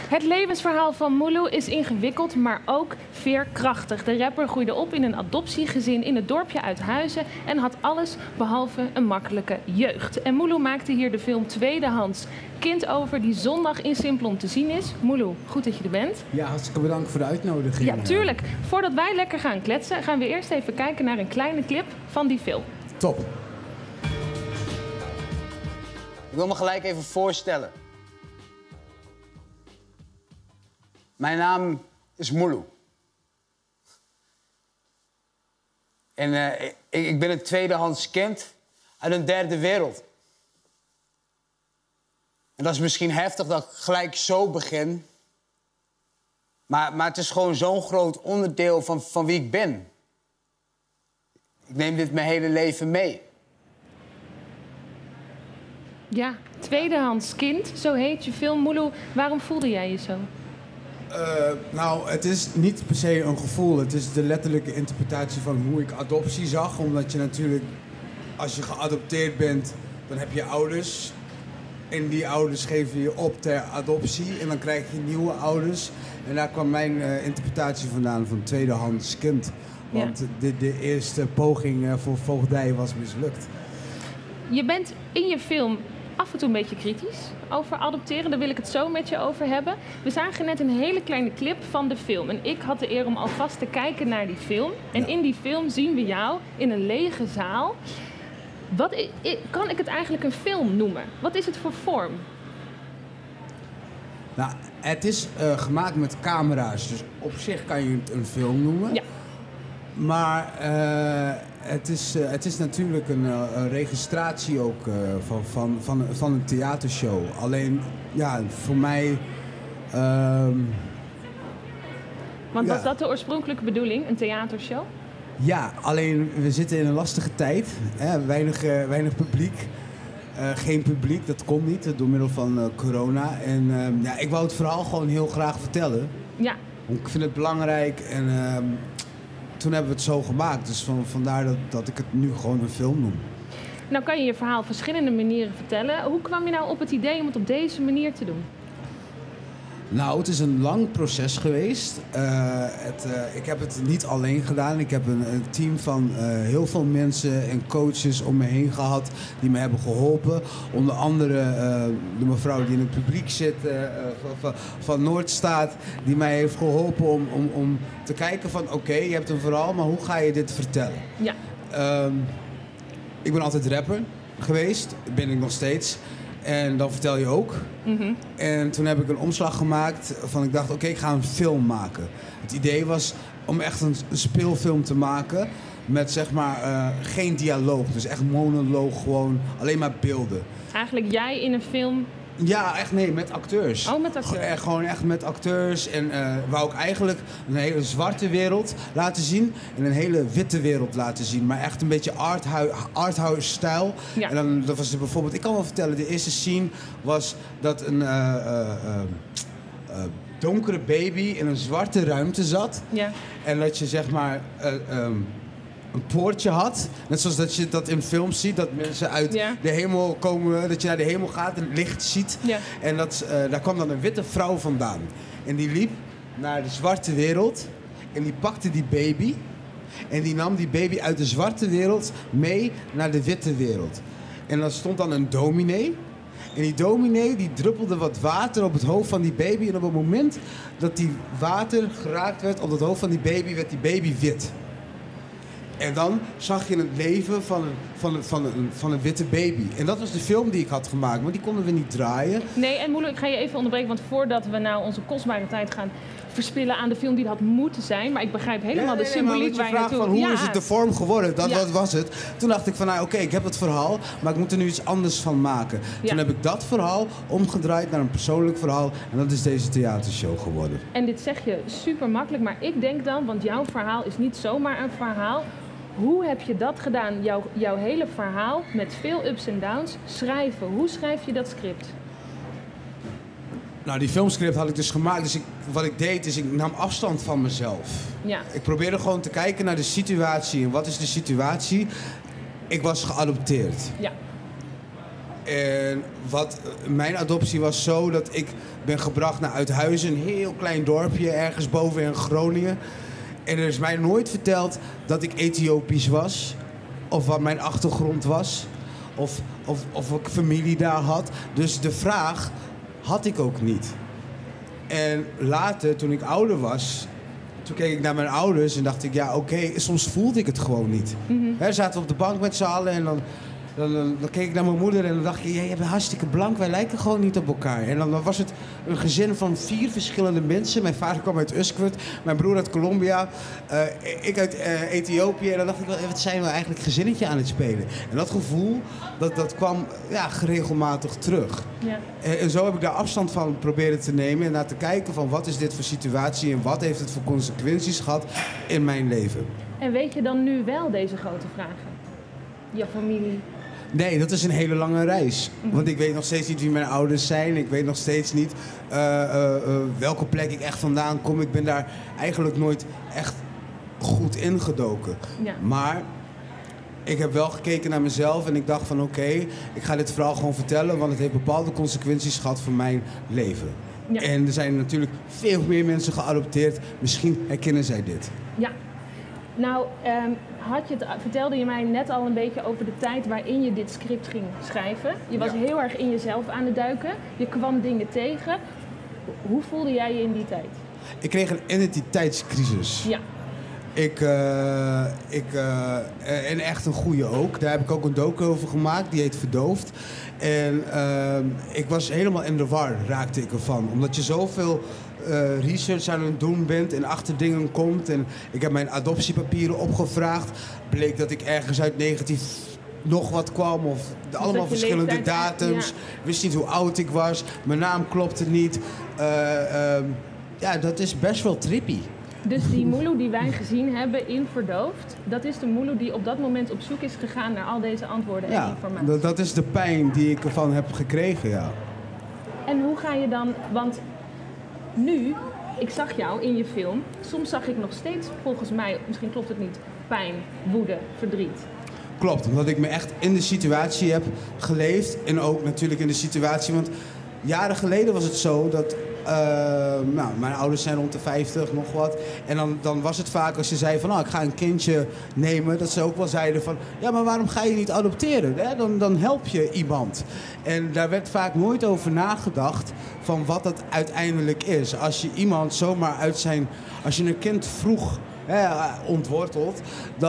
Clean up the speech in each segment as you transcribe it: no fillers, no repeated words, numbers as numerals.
Het levensverhaal van Moulou is ingewikkeld, maar ook veerkrachtig. De rapper groeide op in een adoptiegezin in het dorpje Uithuizen en had alles behalve een makkelijke jeugd. En Moulou maakte hier de film Tweedehands Kind over, die zondag in Simplon te zien is. Moulou, goed dat je er bent. Ja, hartstikke bedankt voor de uitnodiging. Ja, tuurlijk. Voordat wij lekker gaan kletsen, gaan we eerst even kijken naar een kleine clip van die film. Top. Ik wil me gelijk even voorstellen. Mijn naam is Moulou. En ik ben een tweedehands kind uit een derde wereld. En dat is misschien heftig dat ik gelijk zo begin. Maar het is gewoon zo'n groot onderdeel van wie ik ben. Ik neem dit mijn hele leven mee. Ja, Tweedehands Kind, zo heet je film. Moulou, waarom voelde jij je zo? Nou, het is niet per se een gevoel. Het is de letterlijke interpretatie van hoe ik adoptie zag. Omdat je natuurlijk, als je geadopteerd bent, dan heb je ouders. En die ouders geven je op ter adoptie. En dan krijg je nieuwe ouders. En daar kwam mijn interpretatie vandaan van tweedehands kind. Want de eerste poging voor voogdij was mislukt. Je bent in je film af en toe een beetje kritisch over adopteren. Daar wil ik het zo met je over hebben. We zagen net een hele kleine clip van de film. En ik had de eer om alvast te kijken naar die film. En in die film zien we jou in een lege zaal. Kan ik het eigenlijk een film noemen? Wat is het voor vorm? Nou, het is gemaakt met camera's. Dus op zich kan je het een film noemen. Ja. Maar het is natuurlijk een registratie ook van een theatershow. Alleen, ja, voor mij... Want was dat de oorspronkelijke bedoeling, een theatershow? Ja, alleen we zitten in een lastige tijd. Hè? Weinig publiek. Geen publiek, dat kon niet door middel van corona. En ja, ik wou het verhaal gewoon heel graag vertellen. Ja. Ik vind het belangrijk en... toen hebben we het zo gemaakt, dus vandaar dat ik het nu gewoon een film noem. Nou kan je je verhaal op verschillende manieren vertellen. Hoe kwam je nou op het idee om het op deze manier te doen? Nou, het is een lang proces geweest. Ik heb het niet alleen gedaan. Ik heb een team van heel veel mensen en coaches om me heen gehad die me hebben geholpen. Onder andere de mevrouw die in het publiek zit van Noordstaat, die mij heeft geholpen om te kijken van oké, je hebt een verhaal, maar hoe ga je dit vertellen? Ja. Ik ben altijd rapper geweest, ben ik nog steeds. En dan vertel je ook. Mm-hmm. En toen heb ik een omslag gemaakt van ik dacht, oké, ik ga een film maken. Het idee was om echt een speelfilm te maken met zeg maar geen dialoog. Dus echt monoloog, gewoon alleen maar beelden. Eigenlijk jij in een film... Ja, echt nee, met acteurs. Oh, met acteurs. Gewoon echt met acteurs. En wou ik eigenlijk een hele zwarte wereld laten zien en een hele witte wereld laten zien. Maar echt een beetje arthouse stijl. Ja. En dan dat was er bijvoorbeeld, ik kan wel vertellen, de eerste scene was dat een donkere baby in een zwarte ruimte zat. Ja. En dat je zeg maar... een poortje had. Net zoals dat je dat in films ziet. Dat mensen uit de hemel komen. Dat je naar de hemel gaat en licht ziet. Ja. En daar kwam dan een witte vrouw vandaan. En die liep naar de zwarte wereld. En die pakte die baby. En die nam die baby uit de zwarte wereld mee naar de witte wereld. En dan stond dan een dominee. En die dominee die druppelde wat water op het hoofd van die baby. En op het moment dat die water geraakt werd op het hoofd van die baby, werd die baby wit. En dan zag je het leven van een witte baby. En dat was de film die ik had gemaakt, maar die konden we niet draaien. Nee, en Moulou, ik ga je even onderbreken, want voordat we nou onze kostbare tijd gaan verspillen aan de film die had moeten zijn, maar ik begrijp helemaal de symboliek waar je naartoe... van hoe is het de vorm geworden, dat was het. Toen dacht ik van, nou oké, ik heb het verhaal, maar ik moet er nu iets anders van maken. Toen heb ik dat verhaal omgedraaid naar een persoonlijk verhaal en dat is deze theatershow geworden. En dit zeg je super makkelijk, maar ik denk dan, want jouw verhaal is niet zomaar een verhaal. Hoe heb je dat gedaan, jouw hele verhaal, met veel ups en downs, schrijven? Hoe schrijf je dat script? Nou, die filmscript had ik dus gemaakt. Dus wat ik deed, is ik nam afstand van mezelf. Ja. Ik probeerde gewoon te kijken naar de situatie. En wat is de situatie? Ik was geadopteerd. Ja. En mijn adoptie was zo dat ik ben gebracht naar Uithuizen, een heel klein dorpje ergens boven in Groningen. En er is mij nooit verteld dat ik Ethiopisch was, of wat mijn achtergrond was, of ik familie daar had. Dus de vraag had ik ook niet. En later, toen ik ouder was, toen keek ik naar mijn ouders en dacht ik, ja oké, soms voelde ik het gewoon niet. Hè, zaten we op de bank met z'n allen en dan keek ik naar mijn moeder en dan dacht ik, ja, je bent hartstikke blank, wij lijken gewoon niet op elkaar. En dan was het een gezin van 4 verschillende mensen. Mijn vader kwam uit Uskwert, mijn broer uit Colombia, ik uit Ethiopië. En dan dacht ik, wat zijn we eigenlijk gezinnetje aan het spelen? En dat gevoel, dat kwam regelmatig terug. Ja. En zo heb ik daar afstand van proberen te nemen en naar te kijken van wat is dit voor situatie en wat heeft het voor consequenties gehad in mijn leven. En weet je dan nu wel deze grote vragen? Je familie? Nee, dat is een hele lange reis. Want ik weet nog steeds niet wie mijn ouders zijn. Ik weet nog steeds niet welke plek ik echt vandaan kom. Ik ben daar eigenlijk nooit echt goed ingedoken. Ja. Maar ik heb wel gekeken naar mezelf en ik dacht van oké, ik ga dit verhaal gewoon vertellen, want het heeft bepaalde consequenties gehad voor mijn leven. Ja. En er zijn natuurlijk veel meer mensen geadopteerd. Misschien herkennen zij dit. Ja. Nou, vertelde je mij net al een beetje over de tijd waarin je dit script ging schrijven. Je was heel erg in jezelf aan het duiken. Je kwam dingen tegen. Hoe voelde jij je in die tijd? Ik kreeg een identiteitscrisis. Ja. En echt een goede ook. Daar heb ik ook een docu over gemaakt. Die heet Verdoofd. En ik was helemaal in de war, raakte ik ervan. Omdat je zoveel research aan het doen bent en achter dingen komt. En ik heb mijn adoptiepapieren opgevraagd. Bleek dat ik ergens uit 19 nog wat kwam. Of allemaal verschillende datums. Ja. Wist niet hoe oud ik was. Mijn naam klopte niet. Ja, dat is best wel trippy. Dus die Moelo die wij gezien hebben in Verdoofd, dat is de Moelo die op dat moment op zoek is gegaan naar al deze antwoorden en informatie. Ja, dat is de pijn die ik ervan heb gekregen, ja. En hoe ga je dan, want nu, ik zag jou in je film, soms zag ik nog steeds, volgens mij, misschien klopt het niet, pijn, woede, verdriet. Klopt, omdat ik me echt in de situatie heb geleefd en ook natuurlijk in de situatie, want jaren geleden was het zo dat mijn ouders zijn rond de 50, nog wat. En dan was het vaak als je zei van, ik ga een kindje nemen, dat ze ook wel zeiden van, ja, maar waarom ga je niet adopteren? Hè? Dan help je iemand. En daar werd vaak nooit over nagedacht van wat dat uiteindelijk is. Als je iemand zomaar als je een kind vroeg ontwortelt,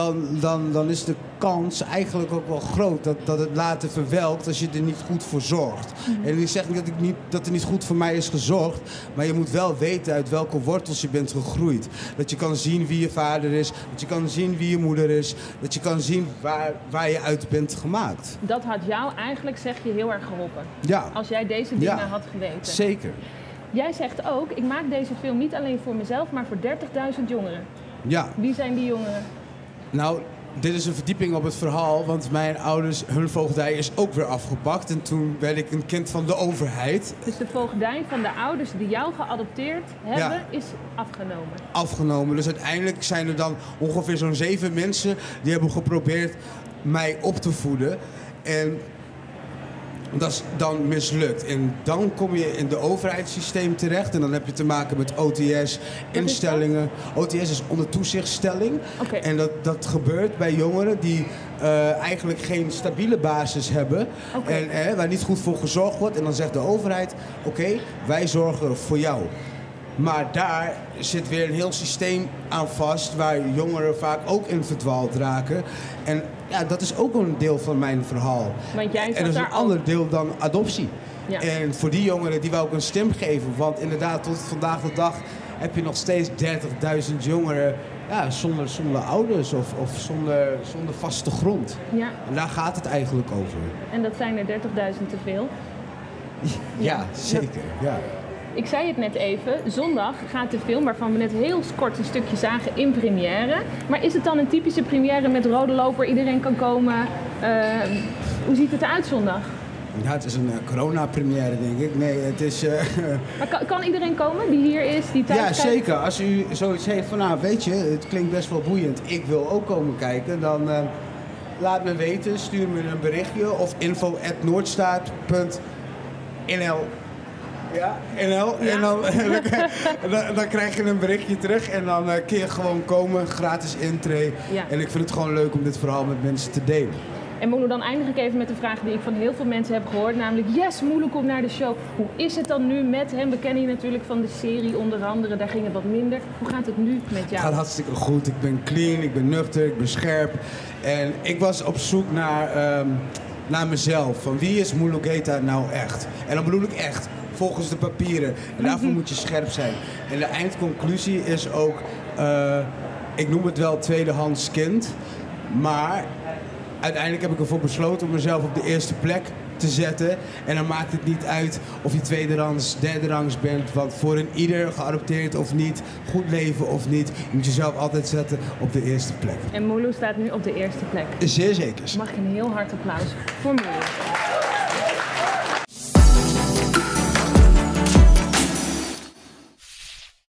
dan is de kans eigenlijk ook wel groot dat het later verwelkt als je er niet goed voor zorgt. Mm-hmm. En ik zeg niet dat er niet goed voor mij is gezorgd, maar je moet wel weten uit welke wortels je bent gegroeid. Dat je kan zien wie je vader is, dat je kan zien wie je moeder is, dat je kan zien waar je uit bent gemaakt. Dat had jou eigenlijk, zeg je, heel erg geholpen. Ja. Als jij deze dingen had geweten. Zeker. Jij zegt ook, ik maak deze film niet alleen voor mezelf, maar voor 30.000 jongeren. Ja. Wie zijn die jongeren? Nou, dit is een verdieping op het verhaal, want mijn ouders, hun voogdij is ook weer afgepakt. En toen werd ik een kind van de overheid. Dus de voogdij van de ouders die jou geadopteerd hebben, is afgenomen? Afgenomen. Dus uiteindelijk zijn er dan ongeveer zo'n 7 mensen die hebben geprobeerd mij op te voeden. En dat is dan mislukt. En dan kom je in de overheidssysteem terecht. En dan heb je te maken met OTS, instellingen. OTS is onder toezichtstelling. Okay. En dat gebeurt bij jongeren die eigenlijk geen stabiele basis hebben. Okay. En waar niet goed voor gezorgd wordt. En dan zegt de overheid, oké, wij zorgen voor jou. Maar daar zit weer een heel systeem aan vast waar jongeren vaak ook in verdwaald raken. En ja, dat is ook een deel van mijn verhaal. Want jij en dat is een ander deel dan adoptie. Ja. En voor die jongeren die wou ik een stem geven. Want inderdaad, tot vandaag de dag heb je nog steeds 30.000 jongeren zonder ouders of zonder vaste grond. Ja. En daar gaat het eigenlijk over. En dat zijn er 30.000 te veel? Ja, zeker. Ja. Ik zei het net even, zondag gaat de film, waarvan we net heel kort een stukje zagen, in première. Maar is het dan een typische première met rode loper, iedereen kan komen? Hoe ziet het eruit zondag? Ja, het is een corona-première, denk ik. Nee, het is... Maar kan iedereen komen die hier is, die thuis kijkt? Ja, zeker. Als u zoiets heeft van, weet je, het klinkt best wel boeiend. Ik wil ook komen kijken, dan laat me weten. Stuur me een berichtje of info@noordstaat.nl. Ja, NL. Ja. En dan krijg je een berichtje terug en dan kun je gewoon komen, gratis intree. Ja. En ik vind het gewoon leuk om dit verhaal met mensen te delen. En Moelo, dan eindig ik even met de vraag die ik van heel veel mensen heb gehoord. Namelijk, yes, Moelo komt naar de show. Hoe is het dan nu met hem? We kennen je natuurlijk van de serie onder andere. Daar ging het wat minder. Hoe gaat het nu met jou? Het gaat hartstikke goed. Ik ben clean, ik ben nuchter, ik ben scherp. En ik was op zoek naar mezelf. Van wie is Moelo Keita nou echt? En dan bedoel ik echt. Volgens de papieren. En daarvoor moet je scherp zijn. En de eindconclusie is ook, ik noem het wel tweedehands kind. Maar uiteindelijk heb ik ervoor besloten om mezelf op de eerste plek te zetten. En dan maakt het niet uit of je tweederangs, derderangs bent. Want voor een ieder, geadopteerd of niet, goed leven of niet, je moet jezelf altijd zetten op de eerste plek. En Moelo staat nu op de eerste plek. Zeer zeker. Mag ik een heel hard applaus voor Moelo.